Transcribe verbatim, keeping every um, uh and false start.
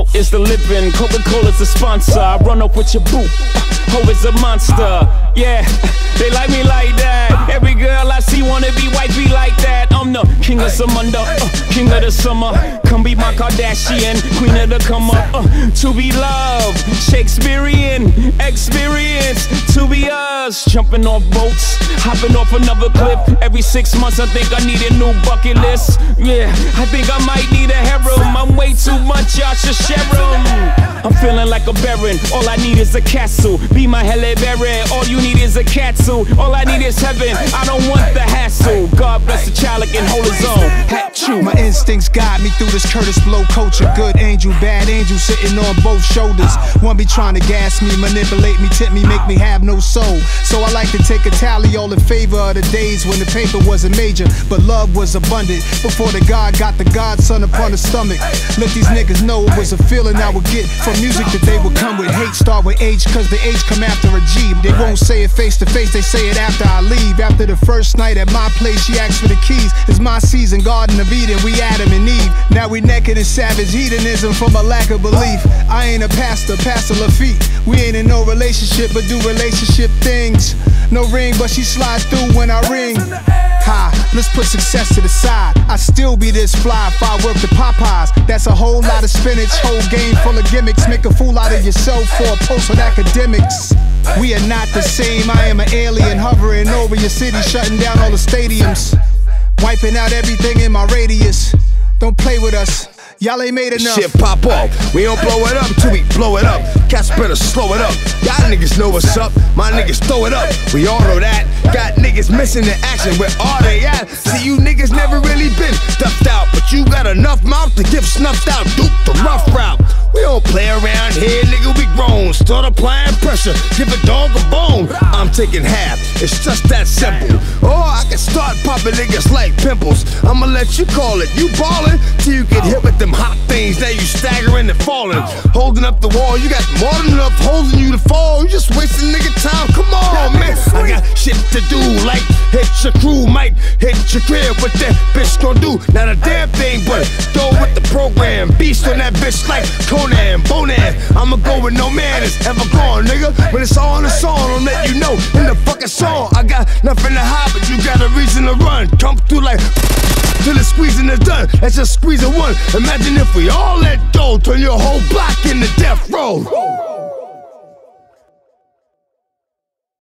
Mo is the living, Coca-Cola's the sponsor. I run up with your boot, Ho is a monster. Yeah, they like me like that. Every girl I see wanna be white, be like that. I'm the king of Samunda, uh, king of the summer. Come be my Kardashian, queen of the come up. Uh, to be loved, Shakespearean experience. To be us, jumping off boats, hopping off another cliff. Every six months I think I need a new bucket list. Yeah, I think I might need a harem. I'm way too much, y'all should share 'em. I'm feeling like a baron, all I need is a castle. Be my Halle Berry, all you need is a catsuit. All I need is heaven, I don't want the hassle. God bless the child that can hold his own. Hat true. My instincts guide me through this Curtis Blow culture. Good angel, bad angel sitting on both shoulders. One be trying to gas me, manipulate me, tempt me, make me have no soul. So I like to take a tally all in favor of the days when the paper wasn't major, but love was abundant. Before the God got the godson upon the stomach. Let these niggas know it was a feeling I would get from music that they would come with. Hate start with H, cause the H come after a G. They won't say it face to face, they say it after I leave. After the first night at my place, she asked for the keys. It's my season, Garden of Eden, we Adam and Eve. Now we naked in savage hedonism from a lack of belief. I ain't a pastor, Pastor Lafitte. We ain't in no relationship, but do relationship things. No ring, but she slides through when I ring. Ha, let's put success to the side. I still be this fly if I work the Popeyes. That's a whole lot of spinach, whole game full of gimmicks. Make a fool out of yourself for a post with academics. We are not the same, I am an alien hovering over your city, shutting down all the stadiums, wiping out everything in my radius. Don't play with us, y'all ain't made enough. Shit pop off, we don't blow it up till we blow it up. Cats better slow it up, y'all niggas know what's up. My niggas throw it up, we all know that. Got niggas missing in action, where are they at? See, you niggas never really been stuffed out, but you got enough mouth to get snuffed out. Duke the rough route, we don't play around here, nigga, we grown. Start applying pressure, give a dog a bone. I'm taking half, it's just that simple. Or I can start popping niggas like pimples. I'ma let you call it, you ballin' till you get hit with them hot things. Now you staggering and falling, holding up the wall. You got more than enough holding you to fall. You just wasting nigga time, come on, man. I got shit to do, like hit your crew, might hit your crib. What that bitch gon' do? Not a damn thing, but go with the program. Beast on that bitch like Conan, Bonan. I'ma go with no man is ever gone, nigga. When it's all in the song, I'll let you know in the fucking song. I got nothing to hide, but you got a reason to run. Come through like till the squeezing is done. Let's just squeeze a one. Imagine if we all let go, turn your whole block into death row.